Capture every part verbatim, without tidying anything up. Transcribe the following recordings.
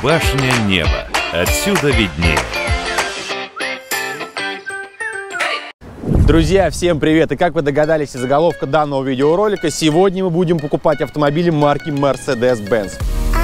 Башня неба. Отсюда виднее. Друзья, всем привет! И как вы догадались из заголовка данного видеоролика, сегодня мы будем покупать автомобили марки Mercedes-Benz.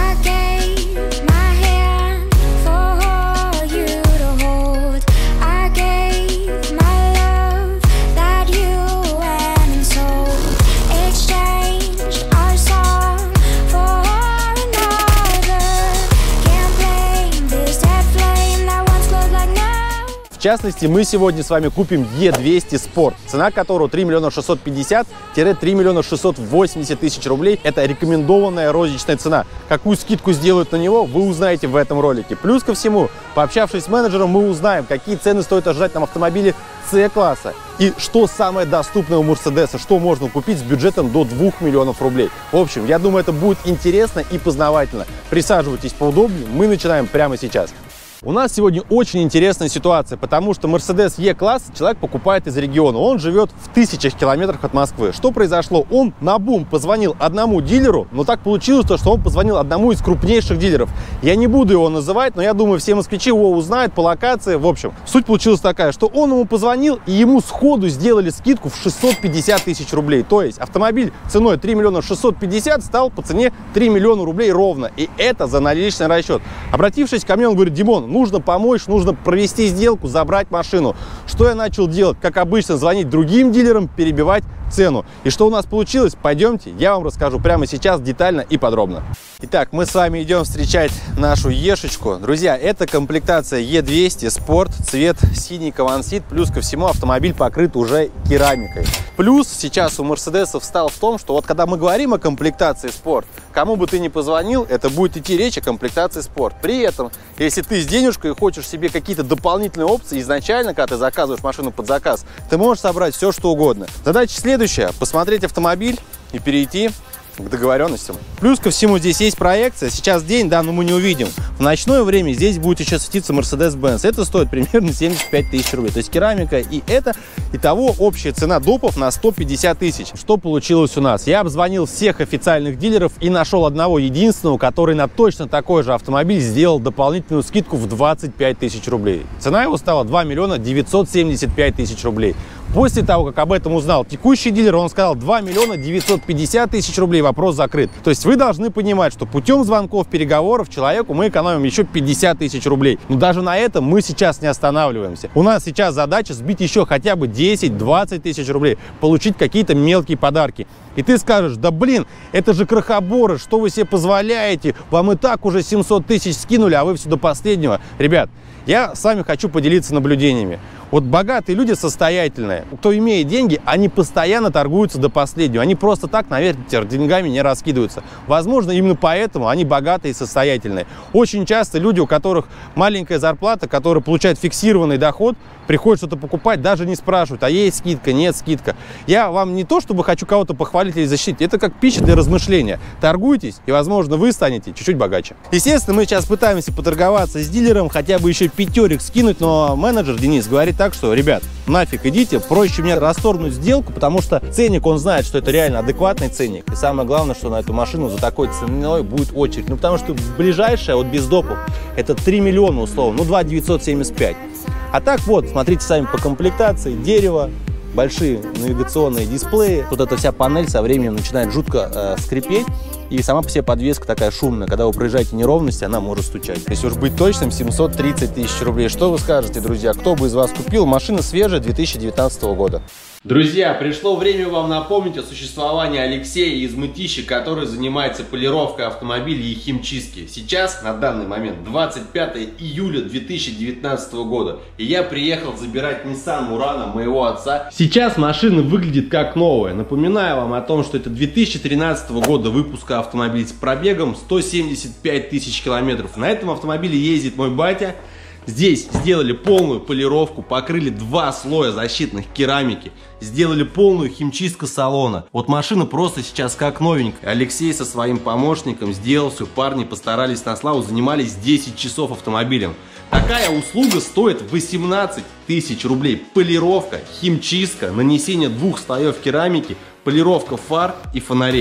В частности, мы сегодня с вами купим Е двести Sport, цена которого три миллиона шестьсот пятьдесят — три миллиона шестьсот восемьдесят тысяч рублей. Это рекомендованная розничная цена. Какую скидку сделают на него, вы узнаете в этом ролике. Плюс ко всему, пообщавшись с менеджером, мы узнаем, какие цены стоит ожидать нам автомобиле С-класса. И что самое доступное у Мерседеса, что можно купить с бюджетом до двух миллионов рублей. В общем, я думаю, это будет интересно и познавательно. Присаживайтесь поудобнее, мы начинаем прямо сейчас. У нас сегодня очень интересная ситуация, потому что Mercedes Е-класс человек покупает из региона. Он живет в тысячах километрах от Москвы. Что произошло? Он наобум позвонил одному дилеру, но так получилось, что он позвонил одному из крупнейших дилеров. Я не буду его называть, но я думаю, все москвичи его узнают по локации. В общем, суть получилась такая, что он ему позвонил, и ему сходу сделали скидку в шестьсот пятьдесят тысяч рублей. То есть автомобиль ценой три миллиона шестьсот пятьдесят стал по цене три миллиона рублей ровно. И это за наличный расчет. Обратившись ко мне, он говорит: Димон, нужно помочь, нужно провести сделку, забрать машину. Что я начал делать? Как обычно, звонить другим дилерам, перебивать цену. И что у нас получилось? Пойдемте, я вам расскажу прямо сейчас детально и подробно. Итак, мы с вами идем встречать нашу Ешечку. Друзья, это комплектация Е двести Sport, цвет синий кавансит. Плюс ко всему автомобиль покрыт уже керамикой. Плюс сейчас у Мерседесов встал в том, что вот когда мы говорим о комплектации Sport, кому бы ты ни позвонил, это будет идти речь о комплектации Sport. При этом, если ты с денежкой хочешь себе какие-то дополнительные опции, изначально, когда ты заказываешь машину под заказ, ты можешь собрать все, что угодно. Задача следующая: посмотреть автомобиль и перейти к договоренностям. Плюс ко всему здесь есть проекция. Сейчас день, да, но мы не увидим. В ночное время здесь будет еще светиться Mercedes-Benz. Это стоит примерно семьдесят пять тысяч рублей. То есть керамика и это. Итого общая цена допов на сто пятьдесят тысяч. Что получилось у нас? Я обзвонил всех официальных дилеров и нашел одного единственного, который на точно такой же автомобиль сделал дополнительную скидку в двадцать пять тысяч рублей. Цена его стала два миллиона девятьсот семьдесят пять тысяч рублей. После того, как об этом узнал текущий дилер, он сказал два миллиона девятьсот пятьдесят тысяч рублей, вопрос закрыт. То есть вы должны понимать, что путем звонков, переговоров человеку мы экономим еще пятьдесят тысяч рублей. Но даже на этом мы сейчас не останавливаемся. У нас сейчас задача сбить еще хотя бы десять-двадцать тысяч рублей, получить какие-то мелкие подарки. И ты скажешь: да блин, это же крохоборы, что вы себе позволяете? Вам и так уже семьсот тысяч скинули, а вы все до последнего. Ребят, я с вами хочу поделиться наблюдениями. Вот богатые люди, состоятельные, кто имеет деньги, они постоянно торгуются до последнего. Они просто так, наверное, деньгами не раскидываются. Возможно, именно поэтому они богатые и состоятельные. Очень часто люди, у которых маленькая зарплата, которые получают фиксированный доход, приходят что-то покупать, даже не спрашивают, а есть скидка, нет скидка. Я вам не то, чтобы хочу кого-то похвалить или защитить, это как пища для размышления. Торгуйтесь, и, возможно, вы станете чуть-чуть богаче. Естественно, мы сейчас пытаемся поторговаться с дилером, хотя бы еще пятерик скинуть, но менеджер Денис говорит так, что: ребят, нафиг идите, проще мне расторгнуть сделку, потому что ценник, он знает, что это реально адекватный ценник. И самое главное, что на эту машину за такой ценой будет очередь. Ну, потому что ближайшая, вот без допов, это три миллиона условно, ну, два девятьсот семьдесят пять. А так вот, смотрите сами по комплектации: дерево, большие навигационные дисплеи. Вот эта вся панель со временем начинает жутко э, скрипеть. И сама по себе подвеска такая шумная. Когда вы проезжаете неровности, она может стучать. Если уж быть точным, семьсот тридцать тысяч рублей. Что вы скажете, друзья? Кто бы из вас купил? Машина свежая, две тысячи девятнадцатого года. Друзья, пришло время вам напомнить о существовании Алексея из Мытищи, который занимается полировкой автомобилей и химчистки. Сейчас, на данный момент, двадцать пятое июля две тысячи девятнадцатого года. И я приехал забирать Nissan Murano моего отца. Сейчас машина выглядит как новая. Напоминаю вам о том, что это две тысячи тринадцатого года выпуска автомобиль с пробегом сто семьдесят пять тысяч километров. На этом автомобиле ездит мой батя. Здесь сделали полную полировку, покрыли два слоя защитных керамики, сделали полную химчистку салона. Вот машина просто сейчас как новенькая. Алексей со своим помощником сделал все, парни постарались на славу, занимались десять часов автомобилем. Такая услуга стоит восемнадцать тысяч рублей. Полировка, химчистка, нанесение двух слоев керамики, полировка фар и фонарей.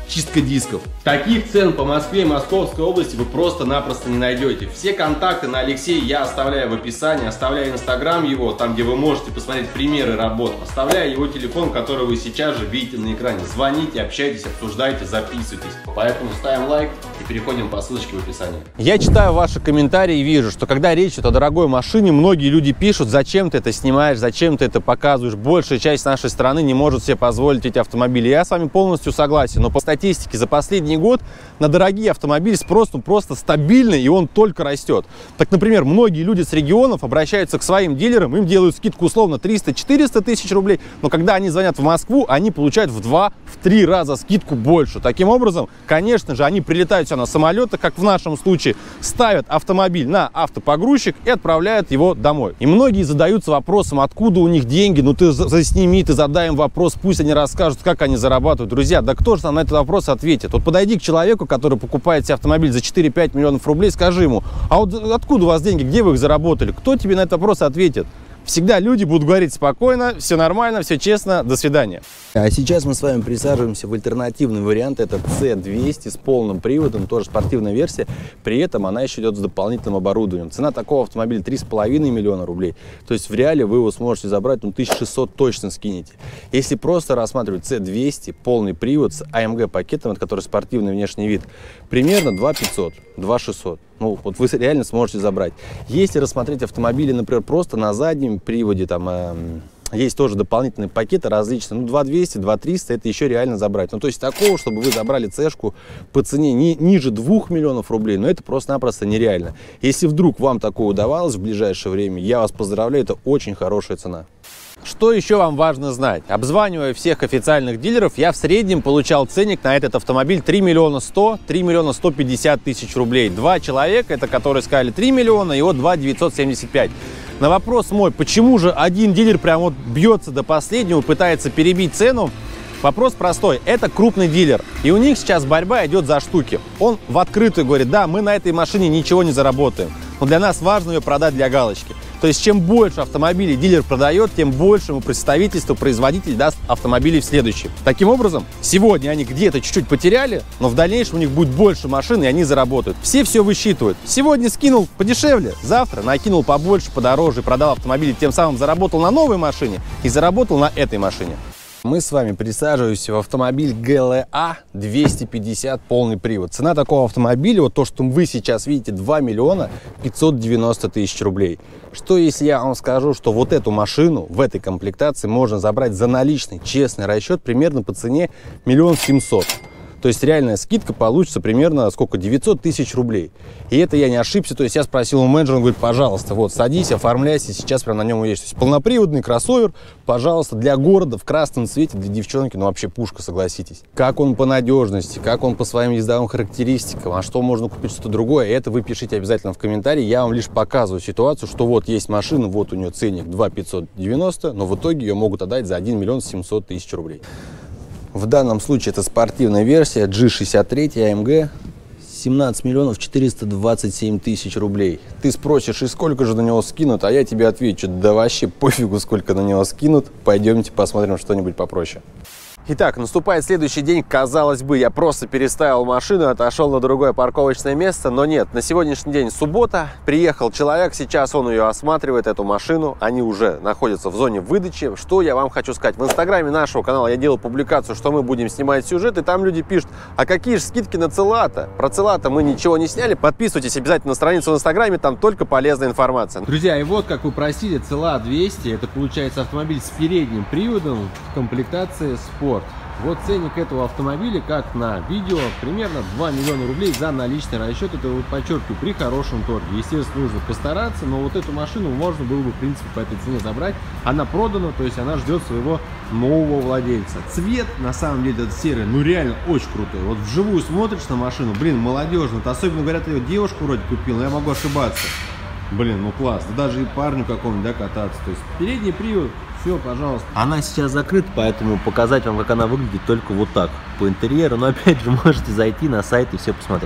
чистка дисков. Таких цен по Москве и Московской области вы просто-напросто не найдете. Все контакты на Алексея я оставляю в описании, оставляю инстаграм его, там где вы можете посмотреть примеры работ, оставляю его телефон, который вы сейчас же видите на экране. Звоните, общайтесь, обсуждайте, записывайтесь. Поэтому ставим лайк и переходим по ссылочке в описании. Я читаю ваши комментарии и вижу, что когда речь идет о дорогой машине, многие люди пишут: зачем ты это снимаешь, зачем ты это показываешь. Большая часть нашей страны не может себе позволить эти автомобили. Я с вами полностью согласен, но по статистике за последний год на дорогие автомобили спрос ну, просто стабильный, и он только растет. Так, например, многие люди с регионов обращаются к своим дилерам, им делают скидку условно триста-четыреста тысяч рублей, но когда они звонят в Москву, они получают в два-три раза скидку больше. Таким образом, конечно же, они прилетают сюда на самолетах, как в нашем случае, ставят автомобиль на автопогрузчик и отправляют его домой. И многие задаются вопросом, откуда у них деньги. Ну ты засними, ты задай им вопрос, пусть они расскажут, как они зарабатывают. Друзья, да кто же нам на этот вопрос ответит? Вот подойди к человеку, который покупает себе автомобиль за четыре-пять миллионов рублей, скажи ему: а вот откуда у вас деньги, где вы их заработали? Кто тебе на этот вопрос ответит? Всегда люди будут говорить спокойно, все нормально, все честно, до свидания. А сейчас мы с вами присаживаемся в альтернативный вариант. Это си двести с полным приводом, тоже спортивная версия. При этом она еще идет с дополнительным оборудованием. Цена такого автомобиля три с половиной миллиона рублей. То есть в реале вы его сможете забрать, ну, тысячу шестьсот точно скинете. Если просто рассматривать си двести, полный привод с а эм гэ пакетом, от которого спортивный внешний вид, примерно два пятьсот, два шестьсот. Ну, вот вы реально сможете забрать. Если рассмотреть автомобили, например, просто на заднем приводе, там э, есть тоже дополнительные пакеты различные, ну, два двести, два триста, это еще реально забрать. Ну, то есть такого, чтобы вы забрали цешку по цене не, ниже двух миллионов рублей, ну, это просто-напросто нереально. Если вдруг вам такое удавалось в ближайшее время, я вас поздравляю, это очень хорошая цена. Что еще вам важно знать? Обзванивая всех официальных дилеров, я в среднем получал ценник на этот автомобиль три миллиона сто, три миллиона сто пятьдесят тысяч рублей. Два человека, это которые сказали три миллиона, и вот два девятьсот семьдесят пять. На вопрос мой, почему же один дилер прям вот бьется до последнего, пытается перебить цену, вопрос простой. Это крупный дилер, и у них сейчас борьба идет за штуки. Он в открытую говорит: да, мы на этой машине ничего не заработаем, но для нас важно ее продать для галочки. То есть, чем больше автомобилей дилер продает, тем большему представительству производитель даст автомобилей в следующем. Таким образом, сегодня они где-то чуть-чуть потеряли, но в дальнейшем у них будет больше машин, и они заработают. Все все высчитывают. Сегодня скинул подешевле, завтра накинул побольше, подороже, продал автомобили, тем самым заработал на новой машине и заработал на этой машине. Мы с вами присаживаемся в автомобиль гэ эл а двести пятьдесят полный привод. Цена такого автомобиля, вот то, что вы сейчас видите, два миллиона пятьсот девяносто тысяч рублей. Что если я вам скажу, что вот эту машину в этой комплектации можно забрать за наличный честный расчет примерно по цене миллион семьсот. То есть реальная скидка получится примерно сколько? девятьсот тысяч рублей. И это я не ошибся. То есть я спросил у менеджера, он говорит: пожалуйста, вот садись, оформляйся, сейчас прям на нем есть. То есть полноприводный кроссовер, пожалуйста, для города в красном цвете, для девчонки, ну вообще пушка, согласитесь. Как он по надежности, как он по своим ездовым характеристикам, а что можно купить, что-то другое, это вы пишите обязательно в комментарии. Я вам лишь показываю ситуацию, что вот есть машина, вот у нее ценник два пятьсот девяносто, но в итоге ее могут отдать за один миллион семьсот тысяч рублей. В данном случае это спортивная версия джи шестьдесят три а эм гэ, семнадцать миллионов четыреста двадцать семь тысяч рублей. Ты спросишь, и сколько же на него скинут, а я тебе отвечу: да вообще пофигу, сколько на него скинут, пойдемте посмотрим что-нибудь попроще. Итак, наступает следующий день. Казалось бы, я просто переставил машину, отошел на другое парковочное место, но нет. На сегодняшний день суббота, приехал человек, сейчас он ее осматривает, эту машину. Они уже находятся в зоне выдачи. Что я вам хочу сказать? В инстаграме нашего канала я делал публикацию, что мы будем снимать сюжет, и там люди пишут: а какие же скидки на Целато? Про Целато мы ничего не сняли. Подписывайтесь обязательно на страницу в инстаграме, там только полезная информация. Друзья, и вот, как вы просили, Целато двести, это получается автомобиль с передним приводом в комплектации Sport. Вот ценник этого автомобиля, как на видео, примерно два миллиона рублей за наличный расчет. Это, вот подчеркиваю, при хорошем торге. Естественно, нужно постараться, но вот эту машину можно было бы, в принципе, по этой цене забрать. Она продана, то есть она ждет своего нового владельца. Цвет, на самом деле, этот серый, ну реально очень крутой. Вот вживую смотришь на машину, блин, молодежно. Это особенно, говорят, ее девушку вроде купил, но я могу ошибаться. Блин, ну класс. Да даже и парню какому-нибудь, да, кататься. То есть передний привод. Все, пожалуйста. Она сейчас закрыта, поэтому показать вам, как она выглядит, только вот так, по интерьеру. Но опять же, можете зайти на сайт и все посмотреть.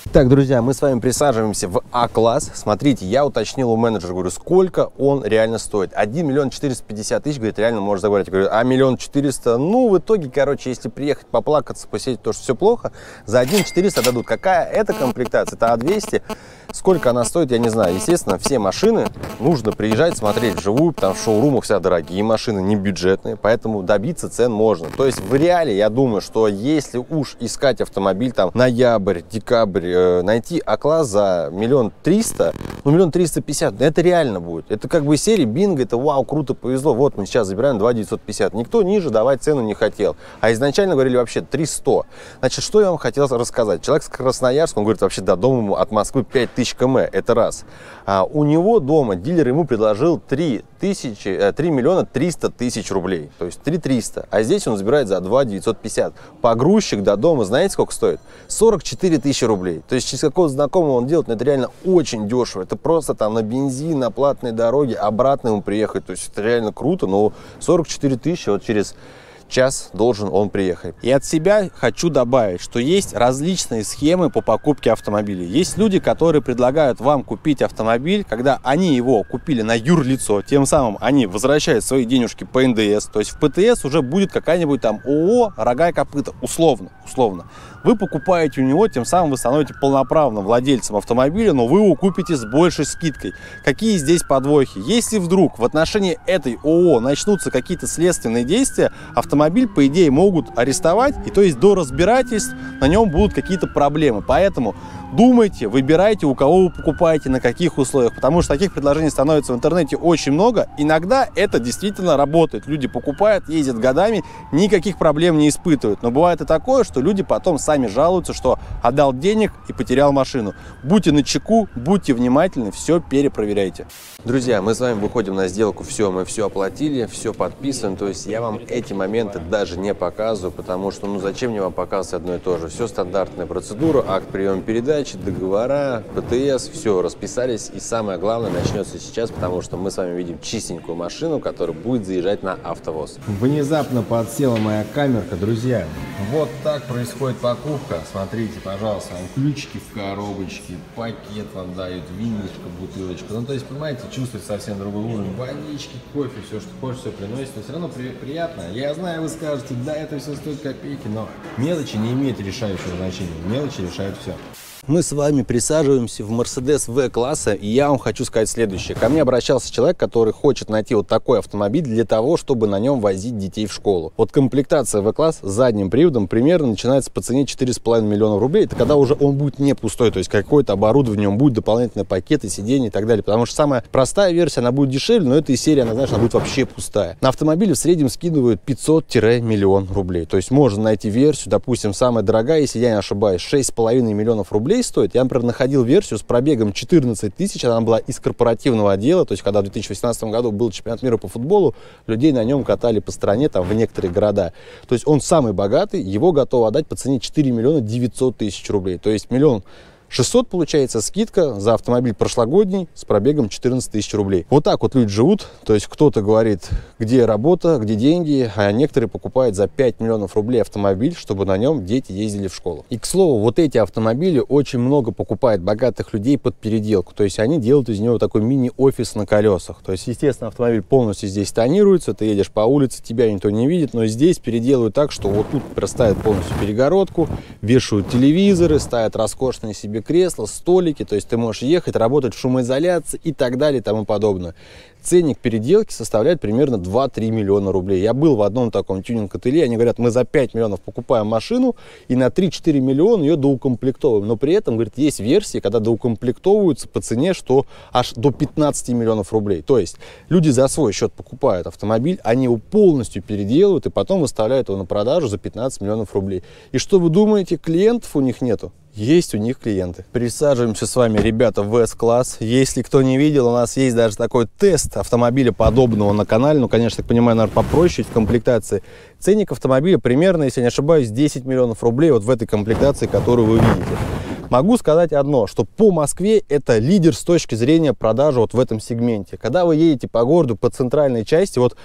Так, друзья, мы с вами присаживаемся в А-класс. Смотрите, я уточнил у менеджера, говорю, сколько он реально стоит. один миллион четыреста пятьдесят тысяч, говорит, реально можно заговорить. Я говорю, а миллион четыреста, ну, в итоге, короче, если приехать, поплакаться, посидеть, то, что все плохо, за один четыреста дадут. Какая это комплектация? Это А двести. Сколько она стоит, я не знаю. Естественно, все машины нужно приезжать, смотреть вживую, потому что в шоурумах всегда дорогие машины, не бюджетные, поэтому добиться цен можно. То есть в реале, я думаю, что если уж искать автомобиль, там, ноябрь, декабрь, э, найти А-класс за миллион триста, ну, миллион триста пятьдесят, это реально будет. Это как бы из серии бинго, это вау, круто, повезло. Вот мы сейчас забираем два девятьсот пятьдесят. Никто ниже давать цену не хотел. А изначально говорили вообще три сто. Значит, что я вам хотел рассказать? Человек с Красноярска, он говорит, вообще до дома от Москвы пять тысяч километров, это раз. А у него дома дилер ему предложил три миллиона триста тысяч рублей, то есть три триста, а здесь он забирает за два девятьсот пятьдесят. Погрузчик до дома, знаете, сколько стоит? сорок четыре тысячи рублей. То есть через какого-то знакомого он делает, но это реально очень дешево. Это просто там на бензин, на платной дороге, обратно ему приехать. То есть это реально круто, но сорок четыре тысячи вот через час должен он приехать. И от себя хочу добавить, что есть различные схемы по покупке автомобилей. Есть люди, которые предлагают вам купить автомобиль, когда они его купили на юрлицо, тем самым они возвращают свои денежки по эн дэ эс, то есть в пэ тэ эс уже будет какая-нибудь там ООО «Рога и копыта», условно, условно. Вы покупаете у него, тем самым вы становитесь полноправным владельцем автомобиля, но вы его купите с большей скидкой. Какие здесь подвохи? Если вдруг в отношении этой ООО начнутся какие-то следственные действия, автомобиль, по идее, могут арестовать, и то есть до разбирательств на нем будут какие-то проблемы. Поэтому думайте, выбирайте, у кого вы покупаете, на каких условиях, потому что таких предложений становится в интернете очень много. Иногда это действительно работает. Люди покупают, ездят годами, никаких проблем не испытывают. Но бывает и такое, что люди потом сами жалуются, что отдал денег и потерял машину. Будьте начеку, будьте внимательны, все перепроверяйте. Друзья, мы с вами выходим на сделку, все, мы все оплатили, все подписываем. То есть я вам эти моменты даже не показываю, потому что, ну, зачем мне вам показывать одно и то же? Все стандартная процедура, акт приема передач, договора, пэ тэ эс, все, расписались. И самое главное начнется сейчас, потому что мы с вами видим чистенькую машину, которая будет заезжать на АвтоВОЗ. Внезапно подсела моя камерка, друзья. Вот так происходит покупка. Смотрите, пожалуйста, ключики в коробочке, пакет вам дают, винишко, бутылочка. Ну, то есть, понимаете, чувствует совсем другой уровень. Водички, кофе, все, что хочешь, все приносит. Но все равно при приятно. Я знаю, вы скажете, да, это все стоит копейки, но мелочи не имеют решающего значения. Мелочи решают все. Мы с вами присаживаемся в Mercedes В-класса, и я вам хочу сказать следующее. Ко мне обращался человек, который хочет найти вот такой автомобиль для того, чтобы на нем возить детей в школу. Вот комплектация В-класс с задним приводом примерно начинается по цене четыре с половиной миллиона рублей. Это когда уже он будет не пустой, то есть какое-то оборудование, в нем будет дополнительные пакеты, сиденья и так далее. Потому что самая простая версия, она будет дешевле, но эта серия, она, знаешь, она будет вообще пустая. На автомобиле в среднем скидывают пятьсот — миллион рублей. То есть можно найти версию, допустим, самая дорогая, если я не ошибаюсь, шесть с половиной миллионов рублей стоит. Я, например, находил версию с пробегом четырнадцать тысяч, она была из корпоративного отдела, то есть когда в две тысячи восемнадцатом году был чемпионат мира по футболу, людей на нем катали по стране, там, в некоторые города. То есть он самый богатый, его готовы отдать по цене четыре миллиона девятьсот тысяч рублей. То есть миллион шестьсот получается скидка за автомобиль прошлогодний с пробегом четырнадцать тысяч рублей. Вот так вот люди живут, то есть кто-то говорит, где работа, где деньги, а некоторые покупают за пять миллионов рублей автомобиль, чтобы на нем дети ездили в школу. И, к слову, вот эти автомобили очень много покупают богатых людей под переделку, то есть они делают из него такой мини-офис на колесах. То есть, естественно, автомобиль полностью здесь тонируется, ты едешь по улице, тебя никто не видит, но здесь переделывают так, что вот тут проставят полностью перегородку, вешают телевизоры, ставят роскошные себе кресла, столики, то есть ты можешь ехать, работать в шумоизоляции и так далее и тому подобное. Ценник переделки составляет примерно два-три миллиона рублей. Я был в одном таком тюнинг-ателье, они говорят, мы за пять миллионов покупаем машину и на три-четыре миллиона ее доукомплектовываем. Но при этом, говорит, есть версии, когда доукомплектовываются по цене, что аж до пятнадцати миллионов рублей. То есть люди за свой счет покупают автомобиль, они его полностью переделывают и потом выставляют его на продажу за пятнадцать миллионов рублей. И что вы думаете, клиентов у них нету? Есть у них клиенты. Присаживаемся с вами, ребята, в С-класс. Если кто не видел, у нас есть даже такой тест автомобиля подобного на канале. Ну, конечно, так понимаю, наверное, попроще в комплектации. Ценник автомобиля примерно, если не ошибаюсь, десять миллионов рублей вот в этой комплектации, которую вы видите. Могу сказать одно, что по Москве это лидер с точки зрения продажи вот в этом сегменте. Когда вы едете по городу, по центральной части, вот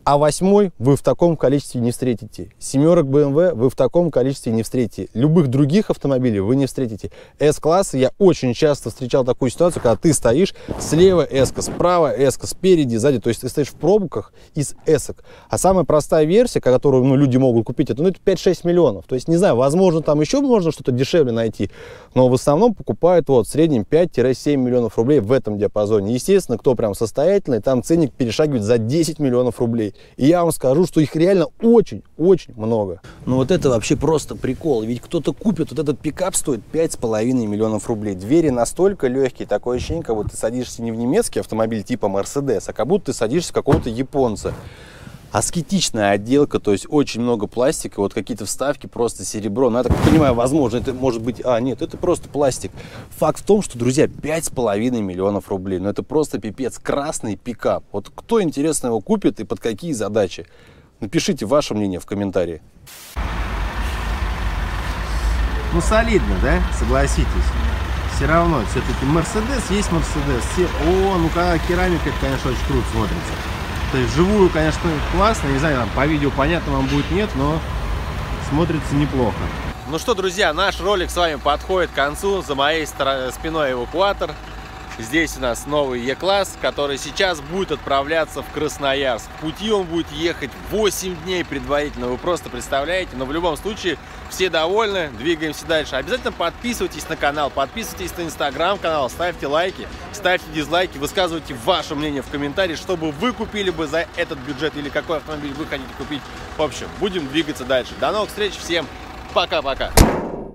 А восьмой вы в таком количестве не встретите. Семерок бэ эм вэ вы в таком количестве не встретите. Любых других автомобилей вы не встретите. С-класса я очень часто встречал такую ситуацию, когда ты стоишь, слева эска, справа эска, спереди, сзади. То есть ты стоишь в пробках из эсок. А самая простая версия, которую ну, люди могут купить, это, ну, это пять-шесть миллионов. То есть, не знаю, возможно, там еще можно что-то дешевле найти. Но в основном покупают вот в среднем пять-семь миллионов рублей в этом диапазоне. Естественно, кто прям состоятельный, там ценник перешагивает за десять миллионов рублей. И я вам скажу, что их реально очень-очень много. Ну вот это вообще просто прикол. Ведь кто-то купит, вот этот пикап стоит пять с половиной миллионов рублей. Двери настолько легкие, такое ощущение, как будто ты садишься не в немецкий автомобиль типа Mercedes, а как будто ты садишься в какого-то японца. Аскетичная отделка, то есть очень много пластика, вот какие-то вставки, просто серебро. Ну, я так понимаю, возможно, это может быть... А, нет, это просто пластик. Факт в том, что, друзья, пять с половиной миллионов рублей. Ну, это просто пипец. Красный пикап. Вот кто, интересно, его купит и под какие задачи? Напишите ваше мнение в комментарии. Ну, солидно, да? Согласитесь. Все равно, все-таки Mercedes есть Mercedes. Все... О, ну, когда керамика, это, конечно, очень круто смотрится. То есть вживую, конечно, классно, не знаю, там, по видео понятно вам будет, нет, но смотрится неплохо. Ну что, друзья, наш ролик с вами подходит к концу. За моей спиной эвакуатор. Здесь у нас новый Е-класс, который сейчас будет отправляться в Красноярск. В пути он будет ехать восемь дней предварительно, вы просто представляете. Но в любом случае все довольны, двигаемся дальше. Обязательно подписывайтесь на канал, подписывайтесь на инстаграм-канал, ставьте лайки, ставьте дизлайки, высказывайте ваше мнение в комментарии, чтобы вы купили бы за этот бюджет или какой автомобиль вы хотите купить. В общем, будем двигаться дальше. До новых встреч, всем пока-пока!